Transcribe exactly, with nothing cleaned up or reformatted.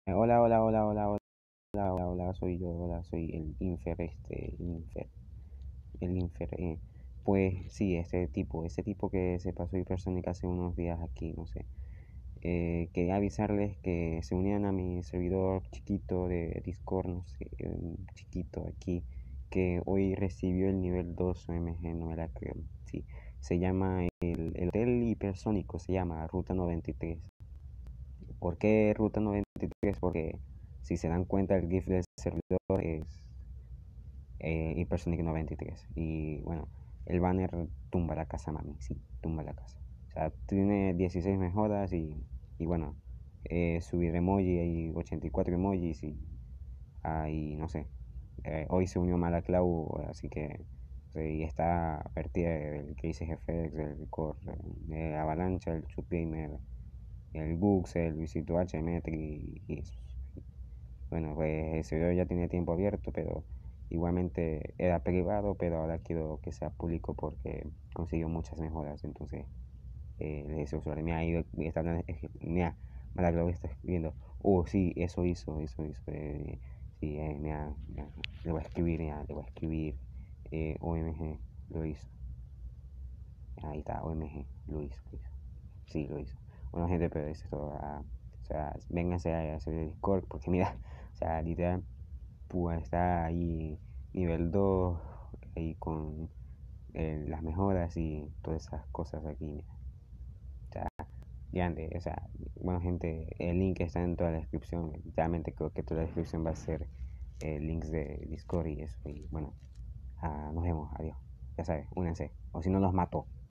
Eh, Hola, hola, hola, hola, hola, hola, hola, soy yo, hola, soy el Infer, este, el Infer, el Infer, eh, pues sí, este tipo, ese tipo que se pasó hipersónica hace unos días aquí, no sé. Eh, quería avisarles que se unían a mi servidor chiquito de Discord, no sé, un chiquito aquí, que hoy recibió el nivel dos O M G, no me la creo, sí, se llama el, el Hotel Hipersónico, se llama Ruta noventa y tres. ¿Por qué Ruta noventa y tres? Porque si se dan cuenta el GIF del servidor es eh, Hypersonic noventa y tres. Y bueno, el banner tumba la casa, mami, sí, tumba la casa. O sea, tiene dieciséis mejoras y, y bueno, eh, subir emoji, hay ochenta y cuatro emojis y hay, no sé, eh, hoy se unió Malaclau, así que sí, está partida del Crazy F X, el Core, de Avalancha, el Chup Gamer, el Gux, el Luisito H, Metri y eso. Bueno, pues el servidor ya tiene tiempo abierto, pero igualmente era privado, pero ahora quiero que sea público porque consiguió muchas mejoras. Entonces, eh, le decía al usuario, mira, ahí está hablando, es que, mira, Malagro está escribiendo, oh, sí, eso hizo, eso hizo. Eh, sí, eh, mira, mira, le voy a escribir, mira, le voy a escribir, eh, O M G, lo hizo. Ahí está, O M G, lo hizo, lo hizo. Sí, lo hizo. Bueno, gente, pero eso es todo. Ah, o sea, vénganse a hacer el Discord porque mira, o sea, literal, pues está ahí nivel dos ahí con eh, las mejoras y todas esas cosas aquí, mira. O sea, grande, o sea, bueno, gente, el link está en toda la descripción. Realmente creo que toda la descripción va a ser eh, links de Discord y eso. Y bueno, ah, nos vemos, adiós. Ya sabes, únanse. O si no, los mato.